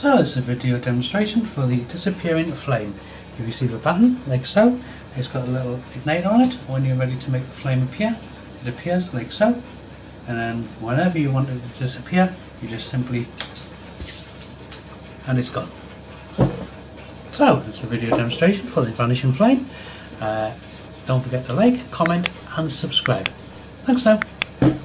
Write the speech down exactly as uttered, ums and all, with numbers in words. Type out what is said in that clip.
So this is a video demonstration for the disappearing flame. You receive a button like so, it's got a little igniter on it. When you're ready to make the flame appear, it appears like so, and then whenever you want it to disappear, you just simply, and it's gone. So it's a video demonstration for the vanishing flame. Uh, don't forget to like, comment and subscribe. Thanks now.